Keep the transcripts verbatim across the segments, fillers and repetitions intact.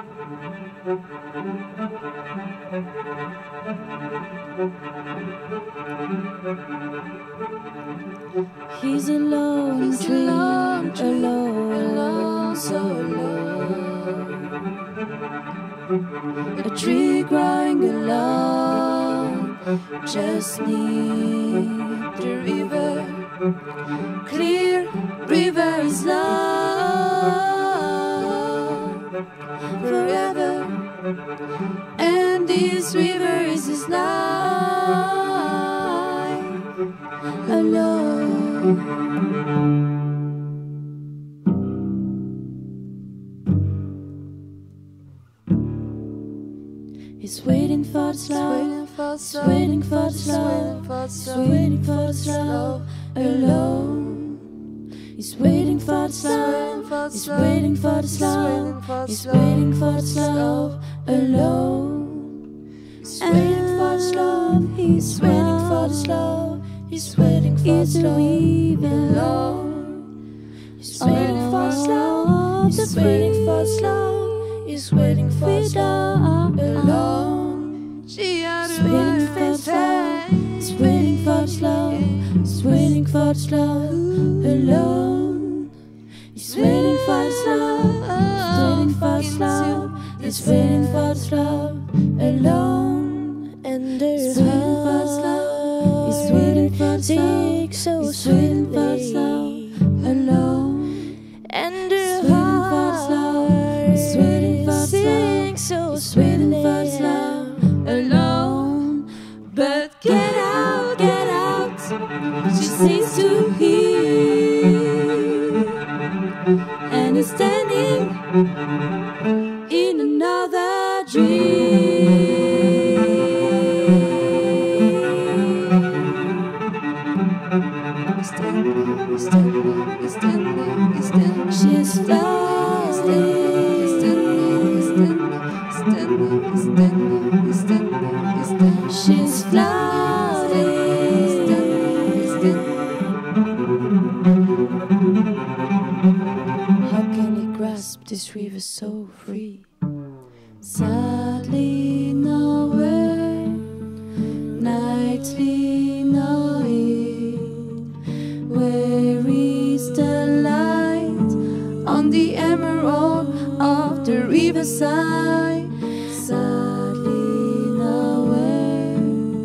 He's alone, He's tree, alone, tree, alone, alone, so alone. A tree growing alone, just need the river. Clear river is love forever, and this river is his life alone. He's waiting for the slow, he's waiting for the slow, he's waiting for the slow alone. He's waiting for the slow, he's waiting for the slow, he's waiting for the slow alone. He's waiting for the slow, he's waiting for the slow, he's waiting for the slow alone. He's waiting for the slow, he's waiting for the slow, he's waiting for the slow alone. He's waiting for the slow, he's waiting for the slow, he's waiting for the slow alone. He's waiting for the slow, he's waiting for the slow, he's waiting for the slow alone. And there's waiting for the slow, he's waiting for the slow, he's waiting for the slow alone. And there's waiting for the slow, he's waiting for the slow, he's waiting for the slow alone. But get out, get out, she seems to hear, and he's standing in another dream. He's standing, he's standing, he's standing, he's standing. She's floating. He's standing, he's standing, he's standing, he's standing, he's standing. She's floating. He's standing, he's standing. How can he grasp this river so free? Sadly nowhere, nightly knowing. Where is the light on the emerald of the riverside? Sadly nowhere,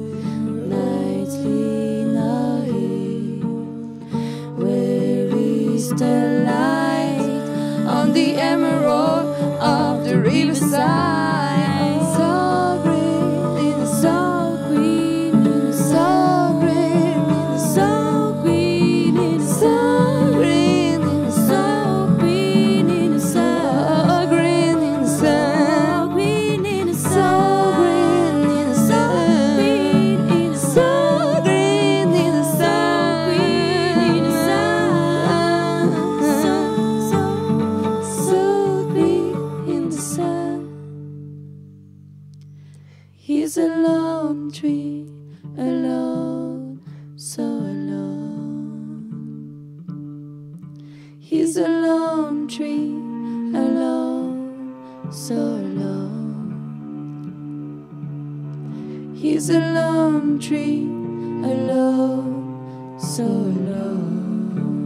nightly knowing. Where is the light on the emerald of the riverside? So green, so green, so green, so green, so green, so green, so green, so green, so green, so green, so green, so green, so so green in the sun. He's a lone tree, alone, so alone. He's a lone tree, alone, so alone. He's a lone tree, alone, so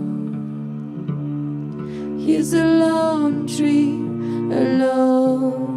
alone. He's a lone tree, alone.